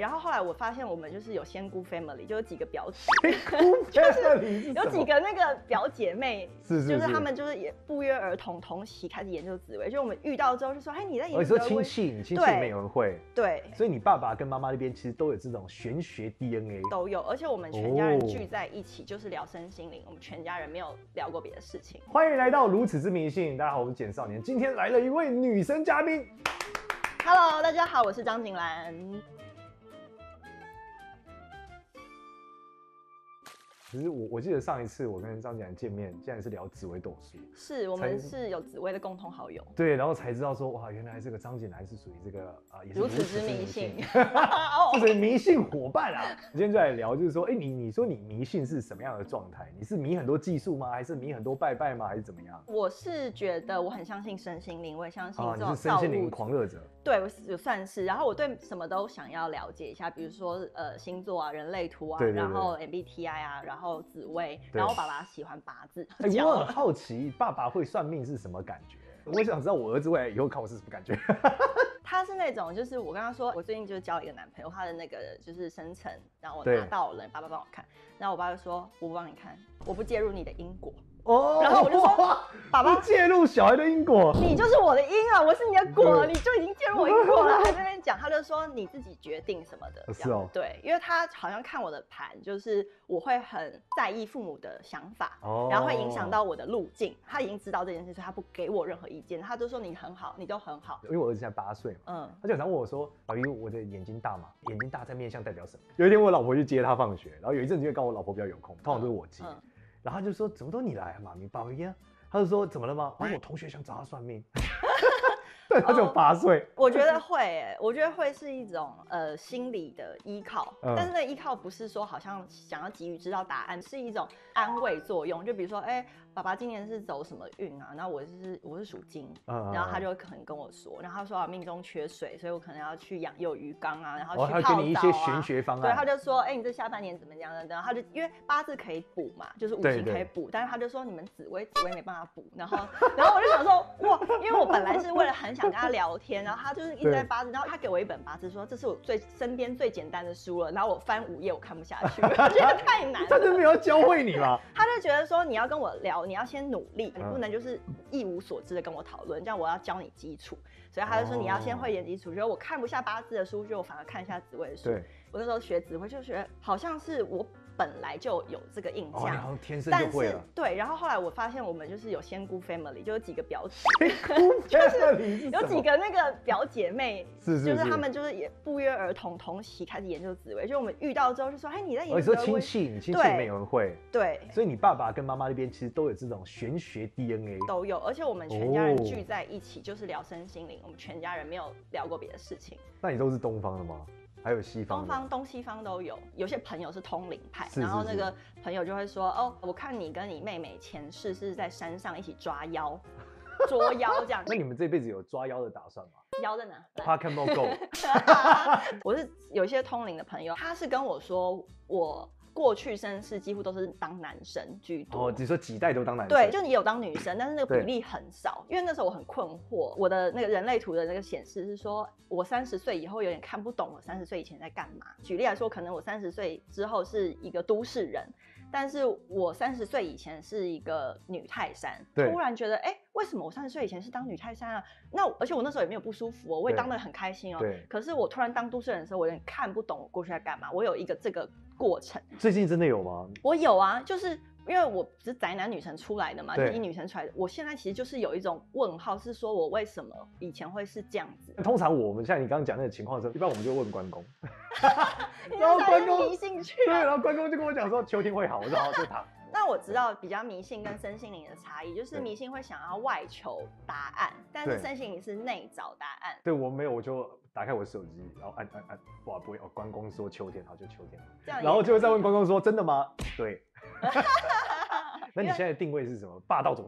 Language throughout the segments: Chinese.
然后后来我发现我们就是有仙姑 family， 就有几个表姐， 仙姑 family 有几个那个表姐妹， 就是他们就是也不约而同同期开始研究紫薇，就我们遇到之后就说，哎，你在研究你说亲戚，你亲戚里面有人会， 对， 所以你爸爸跟妈妈那边其实都有这种玄学 DNA， 都有，而且我们全家人聚在一起就是聊身心灵，我们全家人没有聊过别的事情。 欢迎来到如此之迷信，大家好，我是简少年，今天来了一位女生嘉宾。 Hello， 大家好，我是张景兰。 其实我记得上一次我跟张景兰见面，竟然是聊紫微斗数， 是我们是有紫微的共同好友， 对，然后才知道说哇，原来这个张景兰是属于这个也是如此之迷信， 是属于迷信伙伴啊。今天就来聊，就是说，你说你迷信是什么样的状态？你是迷很多技术吗？还是迷很多拜拜吗？还是怎么样？ 我是觉得我很相信身心灵，我也相信这种你是身心灵狂热者。 对，我算是，然后我对什么都想要了解一下，比如说星座啊、人类图啊， 对， 然后 MBTI 啊，然后紫微，然后我爸爸喜欢八字。 我很好奇，爸爸会算命是什么感觉？我想知道我儿子未来以后看我是什么感觉。 他是那种，就是我跟他说，我最近就是交了一个男朋友，他的那个就是生辰，然后我拿到了，爸爸帮我看，然后我爸就说，我不帮你看，我不介入你的因果。 哦， 然后我就说，爸爸不介入小孩的因果， 你就是我的因啊，我是你的果，你就已经介入我因果了。他在那边讲，他就说你自己决定什么的， 是哦， 对，因为他好像看我的盘，就是我会很在意父母的想法，然后会影响到我的路径。他已经知道这件事，所以他不给我任何意见，他就说你很好，你都很好。 因为我儿子现在8岁嘛，他就常问我说，宝仪，我的眼睛大嘛？眼睛大在面相代表什么？有一天我老婆去接他放学，然后有一阵子因为跟我老婆比较有空，通常都是我接。然后他就说：“怎么都你来啊，妈咪，宝仪啊？”他就说：“怎么了吗？”我说：“我同学想找他算命。”对，他只有8岁。 我觉得会，我觉得会是一种心理的依靠，但是那依靠不是说好像想要急于知道答案，是一种安慰作用。就比如说，爸爸今年是走什么运啊？然后我是属金，然后他就可能跟我说，然后他说命中缺水，所以我可能要去养幼鱼缸啊，然后去泡澡啊。 他给你一些玄学方案。 对，他就说，你这下半年怎么样的？他就因为八字可以补嘛，就是五行可以补，但是他就说你们紫微没办法补，然后我就想说哇，因为我本来是为了很想跟他聊天，然后他就是一直在八字，然后他给我一本八字说这是我身边最简单的书了，然后我翻5页我看不下去，我觉得太难了。 他真没有教会你吗？ 他就觉得说你要跟我聊，你要先努力，你不能就是一无所知的跟我讨论，这样我要教你基础，所以他就说你要先会点基础。觉得我看不下八字的书，就我反而看一下紫微的书。我那时候学紫微就觉得好像是我本来就有这个印象， 然后天生就会了。 对，然后后来我发现我们就是有仙姑 family， 就有几个表姐， 就是有几个那个表姐妹， 就是他们就是也不约而同同期开始研究紫微，就我们遇到之后就说，哎，你在研究。 你说亲戚，你亲戚里面有人会， 对， 所以你爸爸跟妈妈那边其实都有这种玄学 DNA， 都有，而且我们全家人聚在一起就是聊身心灵，我们全家人没有聊过别的事情。 那你都是东方的吗？还有西方的？ 东西方都有，有些朋友是通灵派，然后那个朋友就会说，哦，我看你跟你妹妹前世是在山上一起抓妖，捉妖这样。 那你们这辈子有抓妖的打算吗？ 妖在哪 ？Pokemon Go。 我是有一些通灵的朋友，他是跟我说我过去生世几乎都是当男生居多。 哦，你说几代都当男生？ 对，就你有当女生，但是那个比例很少。因为那时候我很困惑，我的那个人类图的那个显示是说，我30岁以后有点看不懂我30岁以前在干嘛。举例来说，可能我30岁之后是一个都市人，但是我30岁以前是一个女泰山。突然觉得，为什么我30岁以前是当女泰山啊？那而且我那时候也没有不舒服哦，我也当得很开心哦。可是我突然当都市人的时候，我有点看不懂我过去在干嘛。我有一个这个过程。 最近真的有吗？ 我有啊，就是因为我是宅男女神出来的嘛，第一女神出来的。我现在其实就是有一种问号，是说我为什么以前会是这样子？ 通常我们像你刚刚讲那个情况的时候，一般我们就问关公， 然后关公迷信去， 对，然后关公就跟我讲说秋天会好，我说好就躺。 那我知道比较迷信跟身心灵的差异，就是迷信会想要外求答案，但是身心灵是内找答案。 对，我没有，我就打开我的手机，然后按，哇，不会哦，关公说秋天好就秋天，然后就会再问关公说真的吗？对。那你现在的定位是什么？霸道总裁？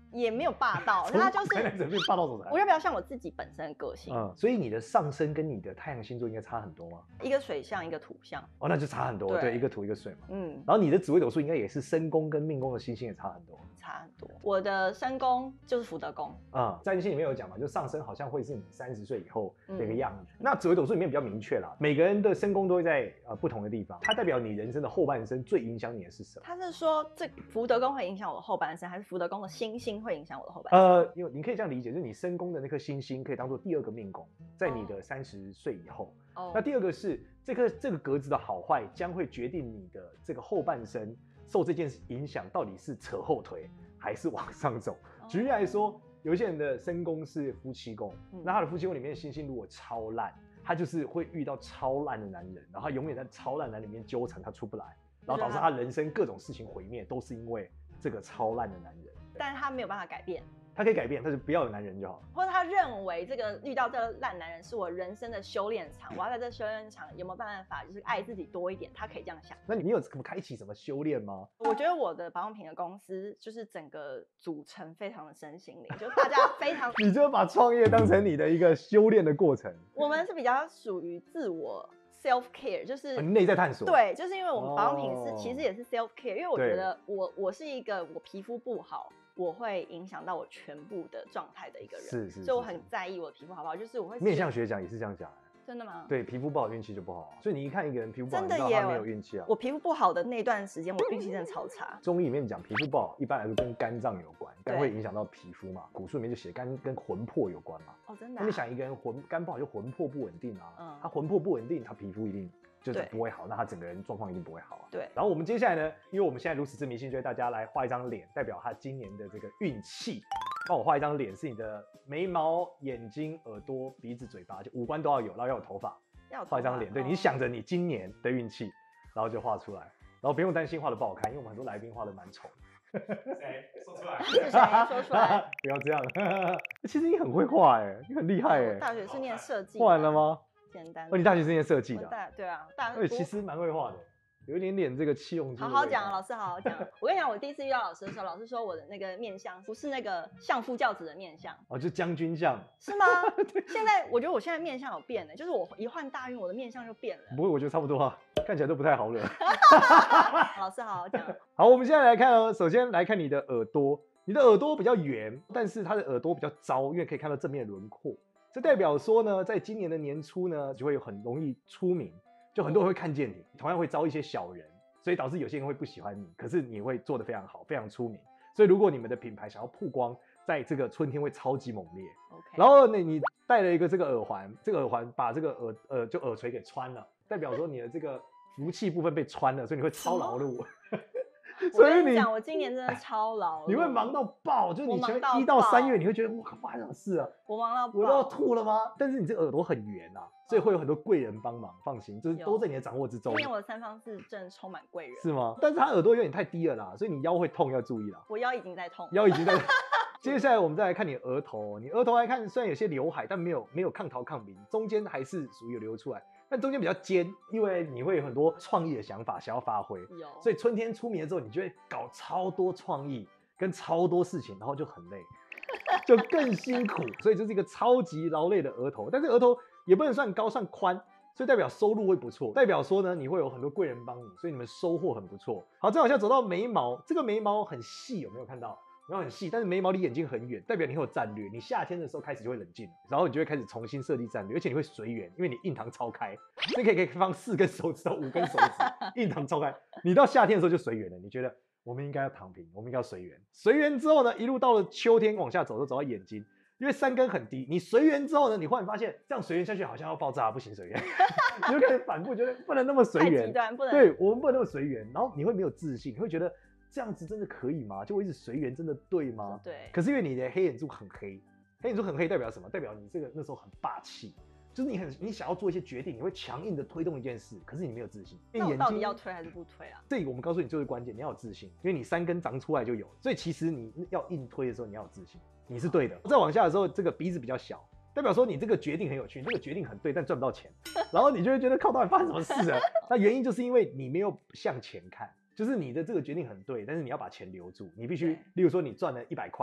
也没有霸道，他就是才能变霸道总裁。 我要不要像我自己本身的个性？ 所以你的上升跟你的太阳星座应该差很多吗？ 一个水象，一个土象。 哦，那就差很多。对，一个土一个水嘛。然后你的紫微斗数应该也是身宫跟命宫的星星也差很多。 差很多。我的身宫就是福德宫。 占星里面有讲嘛，就上升好像会是你30岁以后的一个样子。那紫微斗数里面比较明确啦，每个人的身宫都会在不同的地方，它代表你人生的后半生最影响你的是什么？ 他是说这福德宫会影响我的后半生，还是福德宫的星星会影响我的后半生？ 因为你可以这样理解，就是你身宫的那颗星星可以当做第2个命宫，在你的30岁以后。那第2个是这个格子的好坏将会决定你的这个后半生受这件事影响到底是扯后腿还是往上走。举例来说，有一些人的身宫是夫妻宫，那他的夫妻宫里面的星星如果超烂，他就是会遇到超烂的男人，然后他永远在超烂男里面纠缠，他出不来，然后导致他人生各种事情毁灭，都是因为这个超烂的男人。 但是他没有办法改变。 他可以改变，但是不要有男人就好。 或者他认为这个遇到这个烂男人是我人生的修炼场，我要在这修炼场有没有办法就是爱自己多一点？他可以这样想。 那你有开启什么修炼吗？ 我觉得我的保养品的公司就是整个组成非常的身心灵，就大家非常你就把创业当成你的一个修炼的过程。 我们是比较属于自我 self care， 就是内在探索。 对，就是因为我们保养品其实也是 self care， 因为我觉得我是一个我皮肤不好，我会影响到我全部的状态的一个人，所以我很在意我的皮肤好不好。就是我会面相学讲也是这样讲。 真的吗？ 对，皮肤不好运气就不好，所以你一看一个人皮肤不好， 真的你知道他没有运气啊。 我皮肤不好的那段时间，我运气真的超差。 中医里面讲皮肤不好，一般来说跟肝脏有关，肝会影响到皮肤嘛。古书里面就写肝跟魂魄有关嘛。 哦，真的。 那你想一个人肝不好，就魂魄不稳定啊。他魂魄不稳定，他皮肤一定就是不会好，那他整个人状况一定不会好啊。 对。 然后我们接下来呢，因为我们现在如此之迷信，就为大家来画一张脸，代表他今年的这个运气。帮我画一张脸，是你的眉毛、眼睛、耳朵、鼻子、嘴巴，就五官都要有，然后要有头发。画一张脸，对，你想着你今年的运气，然后就画出来，然后不用担心画的不好看，因为我们很多来宾画的蛮丑的。 谁说出来？ 是谁说出来？ 不要这样。其实你很会画哎，你很厉害哎。 大学是念设计。 画完了吗？ 简单。 你大学是念设计的？ 对啊， 其实蛮会画的。有一点点这个气用劲。 好好讲，老师好好讲。我跟你讲，我第一次遇到老师的时候，老师说我的那个面相不是那个相夫教子的面相， 就将军相。 是吗？现在我觉得我现在面相有变了，就是我一换大运，我的面相就变了。 不会，我觉得差不多啊，看起来都不太好惹。 老师好好讲。 好，我们现在来看哦，首先来看你的耳朵，你的耳朵比较圆，但是它的耳朵比较糟，因为可以看到正面轮廓，这代表说呢，在今年的年初呢，就会很容易出名。就很多人会看见你，同样会招一些小人，所以导致有些人会不喜欢你，可是你会做得非常好，非常出名。所以如果你们的品牌想要曝光，在这个春天会超级猛烈。 Okay. 然后呢，你戴了一个这个耳环，这个耳环把这个耳垂给穿了，代表说你的这个福气部分被穿了，所以你会超劳碌。 所以你讲，我今年真的超劳碌， 你会忙到爆，就是你前1到3月，你会觉得哇，发生什么事啊？ 我忙到爆， 我都要吐了吗？但是你这个耳朵很圆啊，所以会有很多贵人帮忙，放心，就是都在你的掌握之中。 今年我的3方4正充满贵人， 是吗？但是他耳朵有点太低了啦，所以你腰会痛，要注意啦。 我腰已经在痛， 腰已经在。接下来我们再来看你额头，你额头来看，虽然有些刘海，但没有抗桃抗敏，中间还是属于有流出来，但中间比较尖，因为你会有很多创意的想法想要发挥，所以春天出名了之后，你就会搞超多创意跟超多事情，然后就很累，就更辛苦，所以就是一个超级劳累的额头。但是额头也不能算高，算宽。所以代表收入会不错，代表说呢，你会有很多贵人帮你，所以你们收获很不错。好，再往下走到眉毛，这个眉毛很细，有没有看到？眉毛很细，但是眉毛离眼睛很远，代表你很有战略。你夏天的时候开始就会冷静，然后你就会开始重新设计战略，而且你会随缘，因为你印堂超开，所以可以放4根手指到5根手指，印堂超开。你到夏天的时候就随缘了，你觉得我们应该要躺平，我们应该要随缘。随缘之后呢，一路到了秋天往下走，就走到眼睛。因为3根很低，你随缘之后呢，你忽然发现这样随缘下去好像要爆炸，不行，随缘，你就开始反复觉得不能那么随缘， 太极端，不能。 对，我们不能那么随缘，然后你会没有自信，你会觉得这样子真的可以吗？就我一直随缘真的对吗？ 对。 可是因为你的黑眼珠很黑，黑眼珠很黑代表什么？代表你这个那时候很霸气，就是你想要做一些决定，你会强硬的推动一件事，可是你没有自信。 那我到底要推还是不推啊？ 这个我们告诉你最为关键，你要有自信，因为你3根长出来就有，所以其实你要硬推的时候你要有自信。你是对的。再往下的时候，这个鼻子比较小，代表说你这个决定很有趣，这个决定很对，但赚不到钱，然后你就会觉得靠，到底发生什么事了？那原因就是因为你没有向前看，就是你的这个决定很对，但是你要把钱留住，你必须，例如说你赚了100块，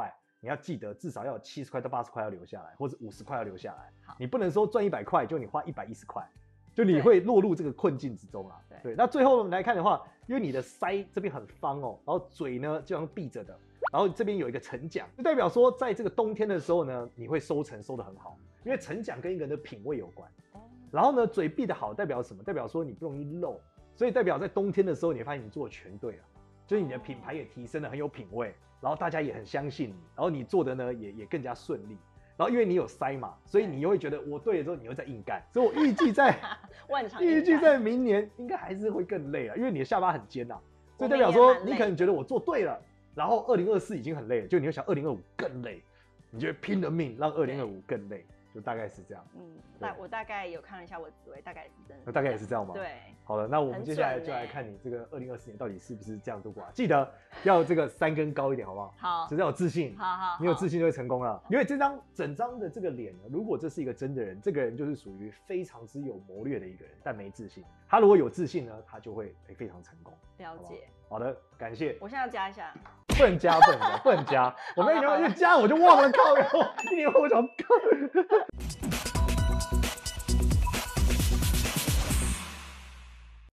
你要记得至少要有70块到80块要留下来，或者50块要留下来。你不能说赚100块就你花110块，就你会落入这个困境之中啊。对，那最后我们来看的话，因为你的腮这边很方哦，然后嘴呢就像闭着的，然后这边有一个沉奖，就代表说在这个冬天的时候呢，你会收成收得很好，因为沉奖跟一个人的品味有关。然后呢，嘴闭得好代表什么？代表说你不容易漏，所以代表在冬天的时候，你会发现你做的全对了，就是你的品牌也提升了，很有品味，然后大家也很相信你，然后你做的呢也更加顺利。然后因为你有腮嘛，所以你又会觉得我对了之后，你会再硬干。所以我预计在明年应该还是会更累了，因为你的下巴很尖呐，所以代表说你可能觉得我做对了，然后2024已经很累了，就你会想2025更累，你就会拼了命让2025更累。就大概是这样。 我大概有看了一下我的紫微，大概是真的。 大概也是这样吗？ 对。 好了，那我们接下来就来看你这个2024年到底是不是这样度过啊？记得要这个3根高一点，好不好？ 好。 只要有自信。 好。 你有自信就会成功了。因为整张的这个脸呢，如果这是一个真的人，这个人就是属于非常之有谋略的一个人，但没自信。他如果有自信呢，他就会非常成功。 了解。 好的，感谢。 我现在要加一下。 不能加。我跟你讲，一加我就忘了靠，一年后我想靠。